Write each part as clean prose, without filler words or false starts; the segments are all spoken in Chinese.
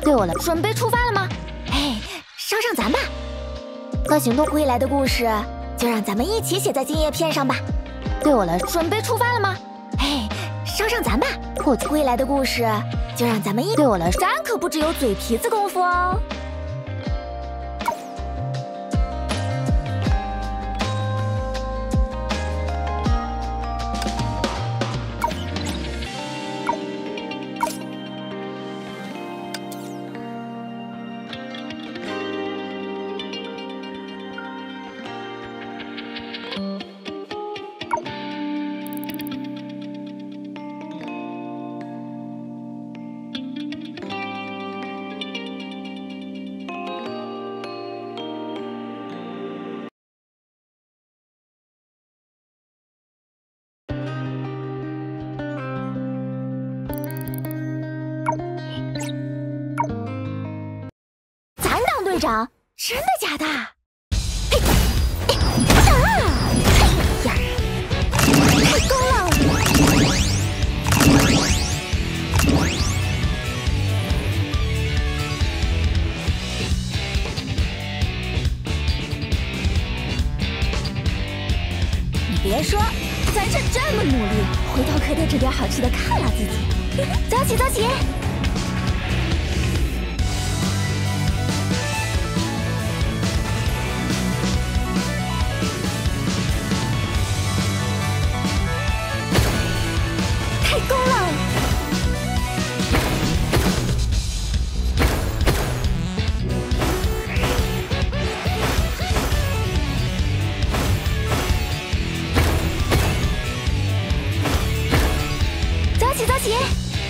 对我了，准备出发了吗？哎，捎上咱吧。可行动归来的故事，就让咱们一起写在金叶片上吧。对我了，准备出发了吗？哎，捎上咱吧。破归来的故事，就让咱们对我了，咱可不只有嘴皮子功夫哦。 队长，真的假的？嘿，啊！哎呀，太高了！你别说，咱是这么努力，回头可得吃点好吃的犒劳自己。走起，走起！ 太高了！走起，走起！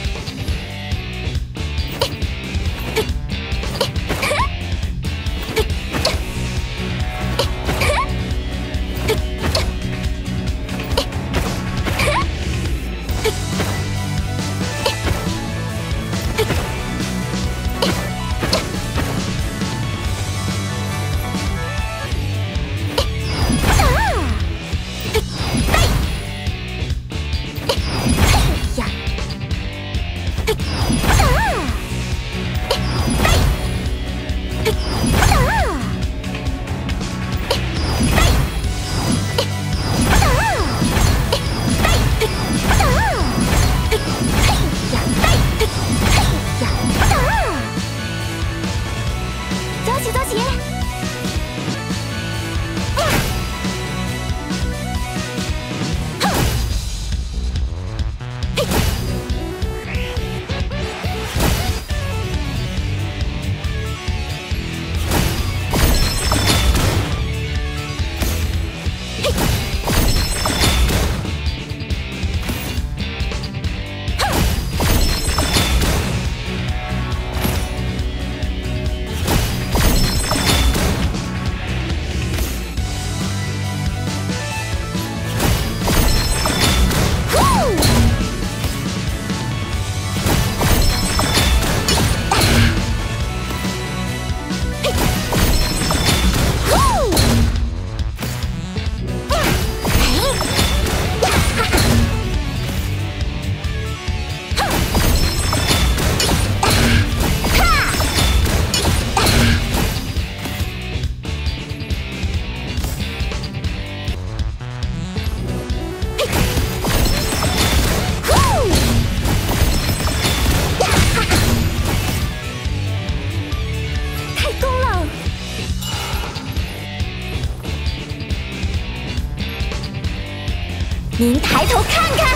您抬头看看，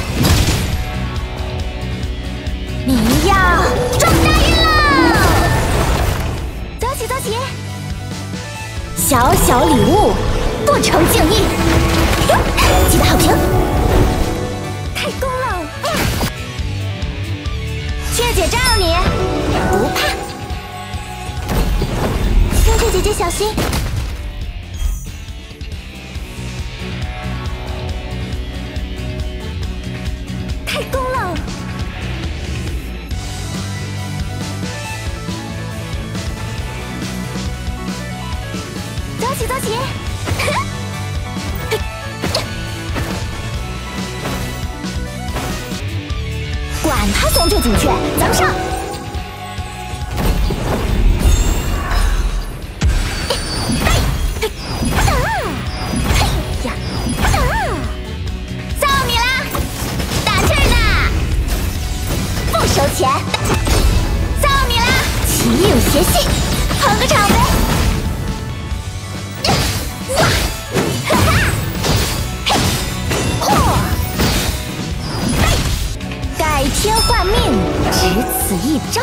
您要撞大运了！走起，走起！小小礼物，不成敬意。记得好评。太攻了！雀姐罩你，不怕。月月姐姐小心！ 太攻了！走起，走起！管他松雀紧雀，咱们上！ 钱，造你啦！奇影邪气，捧个场呗！哇，哈哈，嘿，嚯，改天换命，只此一招。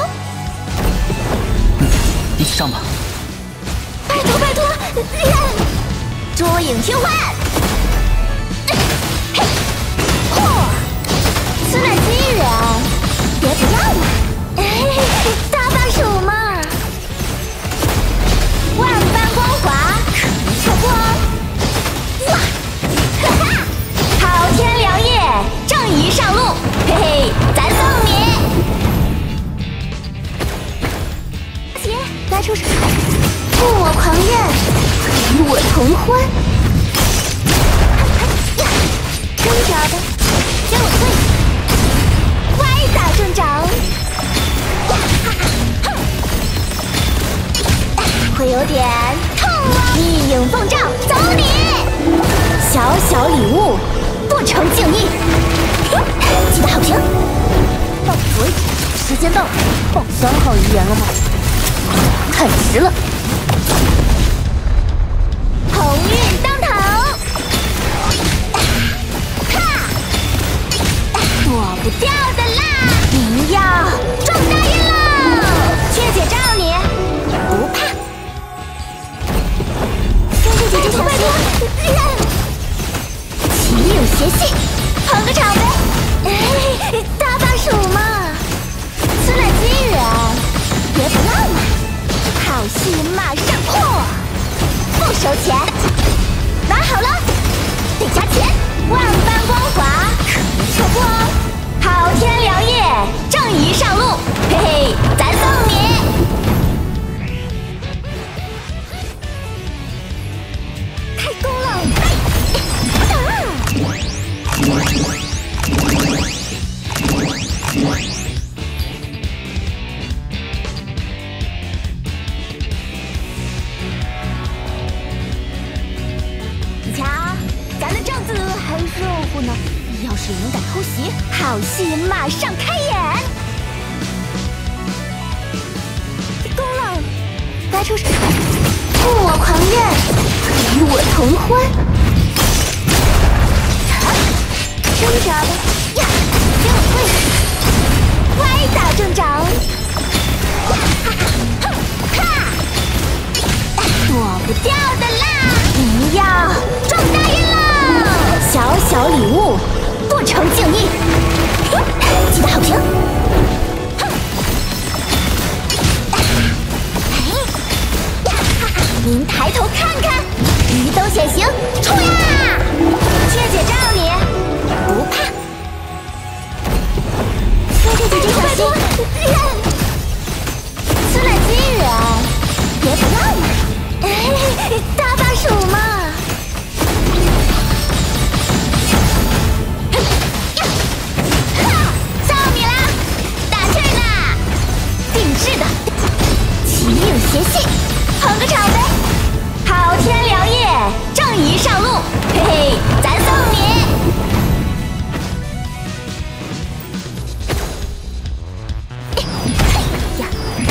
你去上吧。 拜托拜托，捉影天换！嘿，嚯，此乃机缘，别不要嘛！大番薯嘛，万般光华可能错过哦！哇，哈哈，好天良夜，正义上路，嘿嘿，咱送你！姐，该出手！负我狂焰，与我同欢。挣扎的，给我退！歪打正着，会有点痛哦。一影奉诏，走你！小小礼物，不成敬意。记得好评。到此为止，时间到了，报3号遗言了吗？太迟了。鸿运当头，哈，躲不掉的啦！您要撞大运喽！雀姐罩你，不怕。跟着姐姐小心！奇影邪气，捧个场呗！大番薯嘛，此乃机缘，别不要嘛！好戏马上破！不收钱，拿好了，得加钱。万般光华可能错过哦。好天良夜，正义上路，嘿嘿，咱送你。开工了！你瞧，咱的正子还热乎呢。要是有人敢偷袭，好戏马上开演。功了，该出手！负我狂焰，与我同欢。挣扎吧，呀，给我退！歪打正着，哈，躲不掉的啦！您要撞大运喽！小小礼物，不成敬意。记得好评。您抬头看看，鱼都显形，冲呀！雀姐罩你，不怕。雀姐姐小心！此乃机缘，别不要嘛！大番薯嘛！造你啦！打趣呢！定制的，奇影邪气，捧个场呗！好天良夜，正义上路，嘿嘿，咱送你！呀，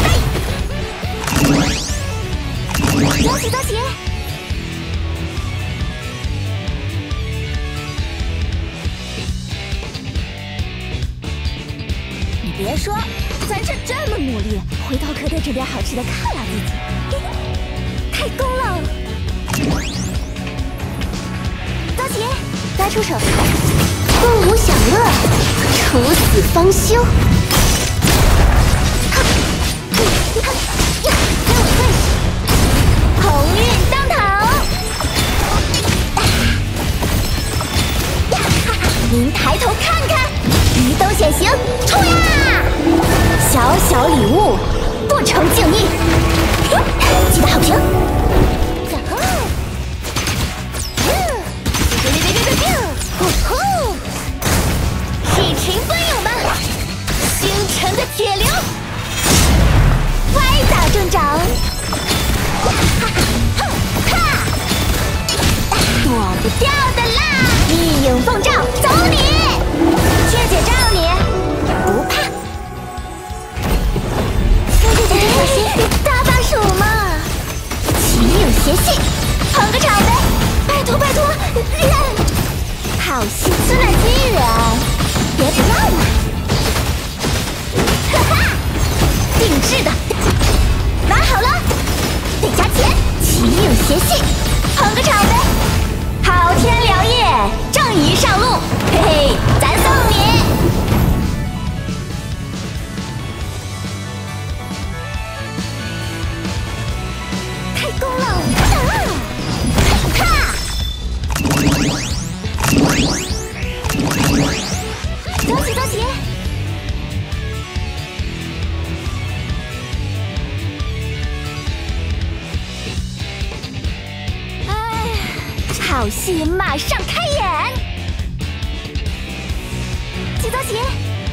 走起走起！你别说，咱这么努力，回头可得准备好吃的犒劳自己。太攻了！高姐，该出手！共舞享乐，处死方休。给我退！鸿运当头！您抬头看看，鱼都显形，冲呀！小小礼物，不成敬意。记得好评。一群奔勇们，星辰的铁流，歪打正着，躲不掉的啦！一影奉诏，走你！雀姐罩你，不怕。 定制的。拿好了，得加钱，奇影邪气，捧个场呗。好天良夜，正义上路，嘿嘿，咱送你。开工了，哈！走起走起！好戏马上开演，起走起！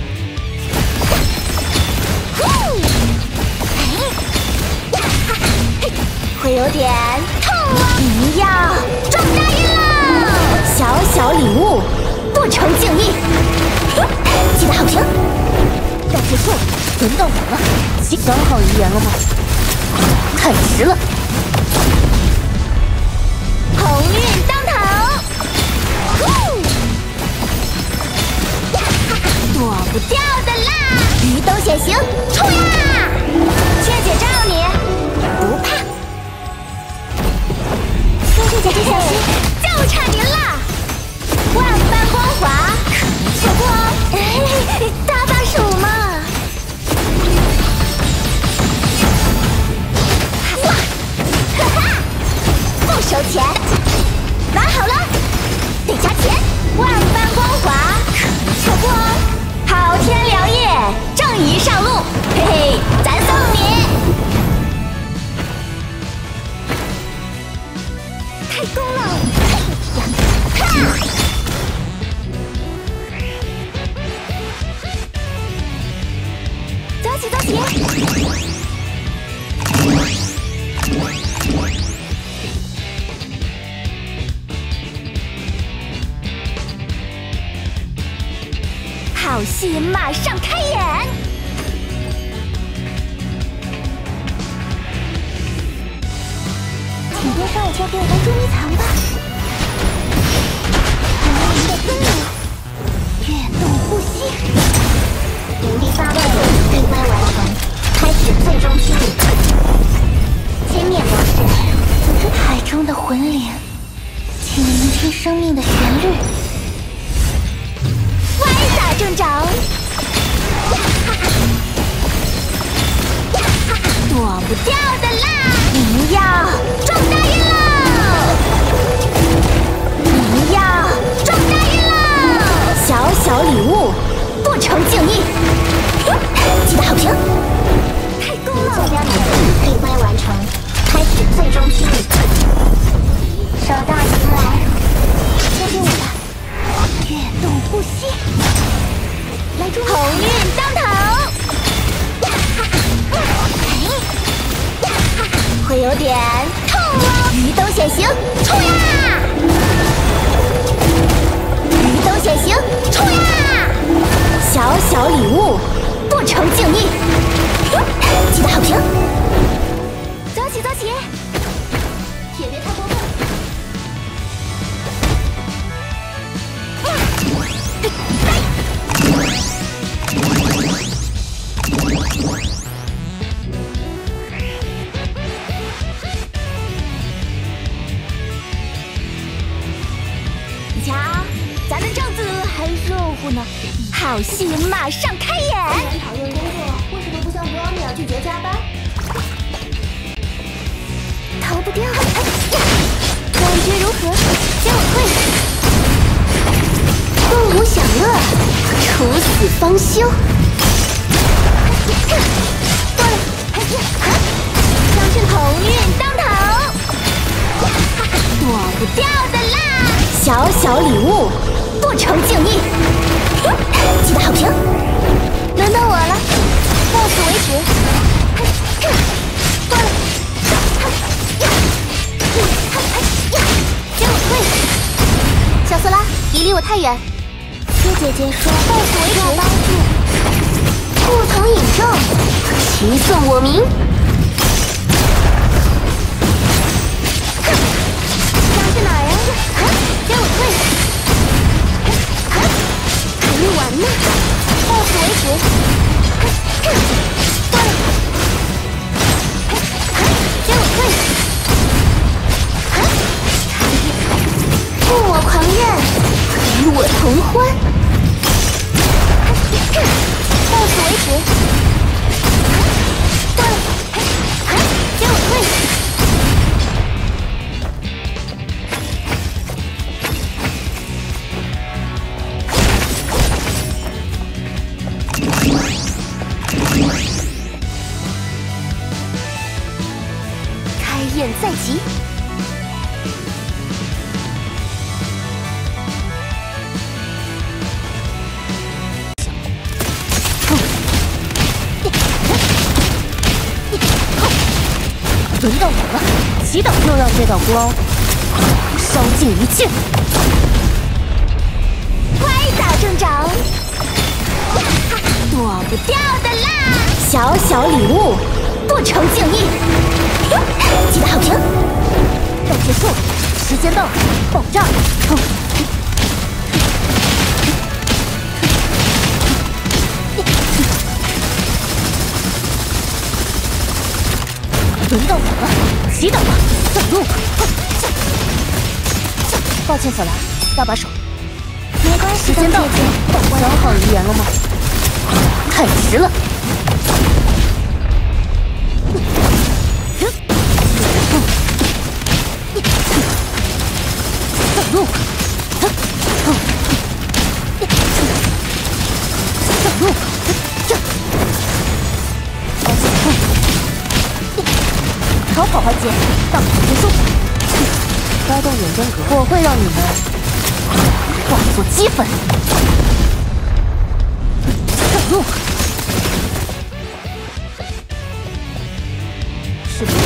会有点痛啊！你要撞大运了！小小礼物，不成敬意。记得好评。该结束了，轮到我了。想好遗言了吗？太迟了。鸿运当头，躲不掉的啦！鱼都显形，冲呀！雀姐罩你，不怕。松鼠姐姐小心，就差您了！万般光华，可没错过哦！大番薯嘛！哇，哈哈！不收钱，拿好了，得加钱！万般光华，可没错过哦！好天良夜，正义上路，嘿嘿，咱送你！开工了，哈！走起走起！好戏马上开演，请别让我交给我当捉迷藏吧。传人的分流，跃动呼吸。营地发动，闭关完成，开始最终清理。歼灭模式，海中的魂灵，请聆听生命的旋律。歪打正着，躲不掉的啦！您要撞大运喽！您要撞大运喽！小小礼物，不成敬意。记得好评。开工了！坐标点闭关完成，开始最终清理。手到擒来，交给我吧。跃动呼吸，来助鸿运当头，会有点痛哦！鱼都显形，冲呀！鱼都显形，冲呀！小小礼物，不成敬意。记得好评。走起走起，也别太过分。你瞧，咱的正子还热乎呢。好戏马上开演。讨厌工作，为什么不像博尔那样拒绝加班？逃不掉。感觉如何？将我退。动物享乐，处死方休。过来，相信鸿运当头，躲不掉的啦！小小礼物，不成敬意。记得好评。轮到我了，到此为止。过来，将我退。小色拉，你离我太远。听姐姐说，到此为止。帮助，不曾引证，其送我名。想去哪儿呀？将我退。还没完呢，到此为止。过来。 眼在即。轮到我了，祈祷就让这道光烧尽一切。快打正着，躲不掉的啦！小小礼物，不成敬意。记得好评。要结束了，时间到了，爆炸！轮到我了，祈祷吧，走路。抱歉，小兰，搭把手。没关系，时间到了，消耗遗言了吗？太迟了。走路。走路。逃跑环节到此结束。发动远征格，我会让你们化作齑粉。走路。是的。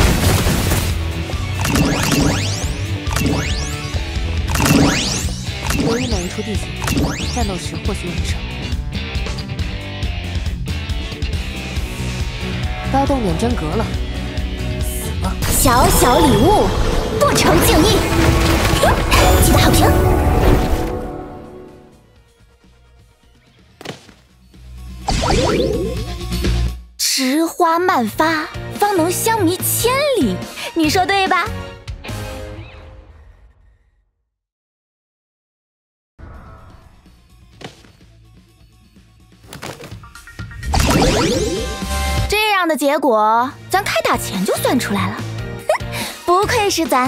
留意每一处地形，战斗时或许用得上。发动远征格了。小小礼物，不成敬意。记得好评。池花漫发，方能香迷千里，你说对吧？这样的结果，咱开打前就算出来了。不愧是咱。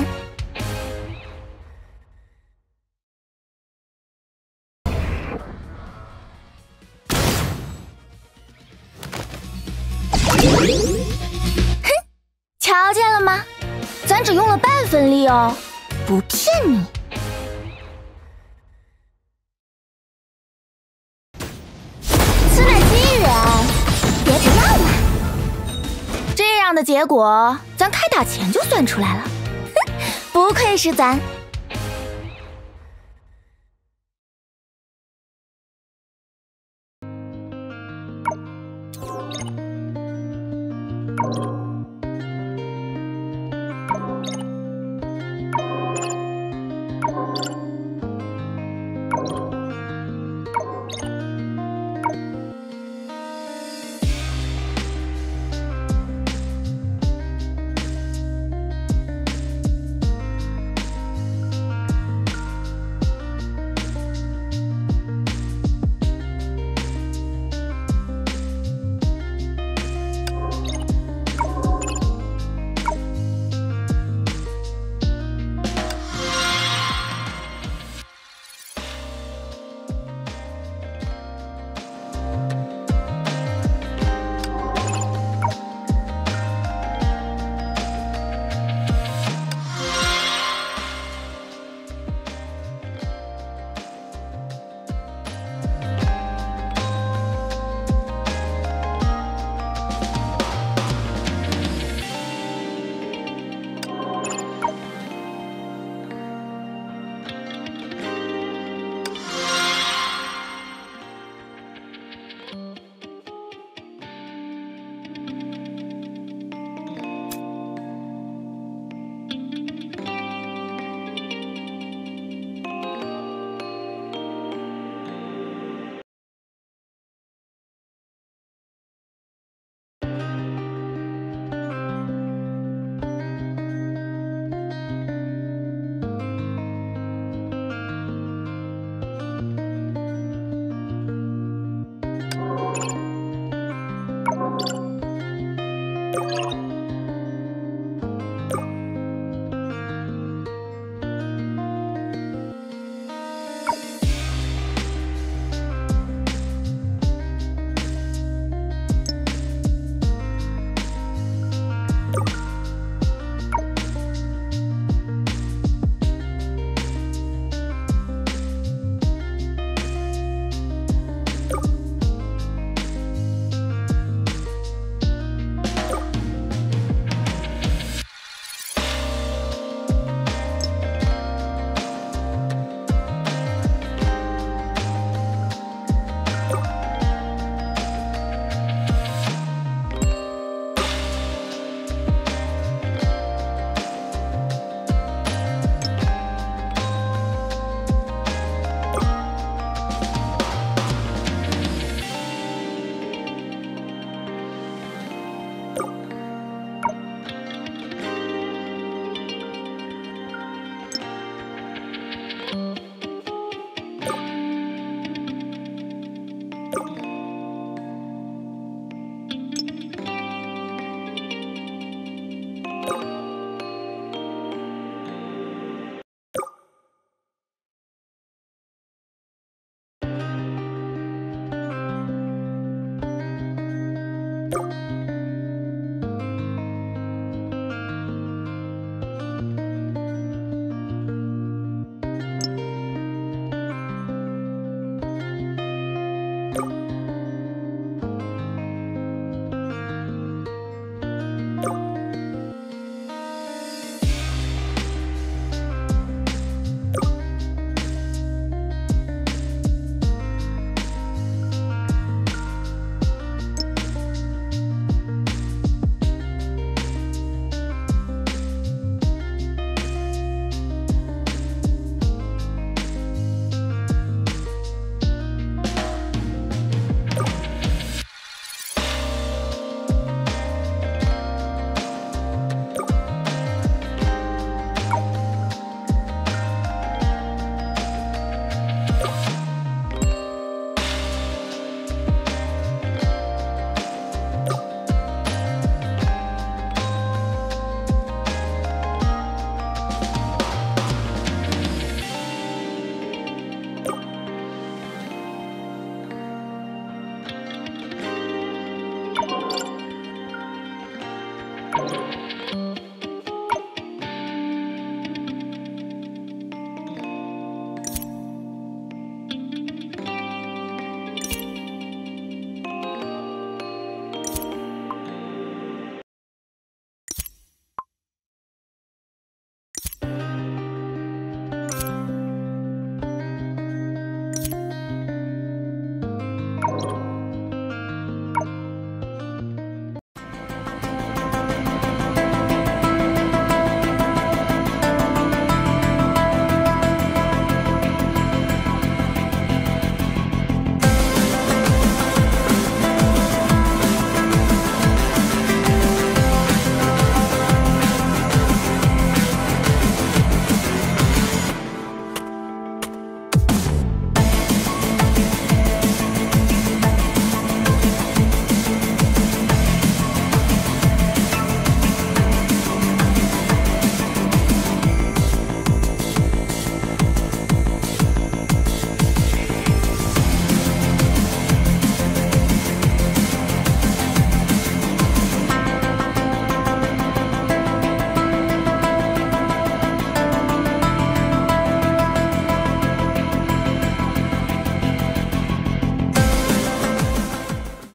哼，瞧见了吗？咱只用了半分力哦，不骗你。此乃机缘，别不要嘛。这样的结果，咱开打前就算出来了。不愧是咱。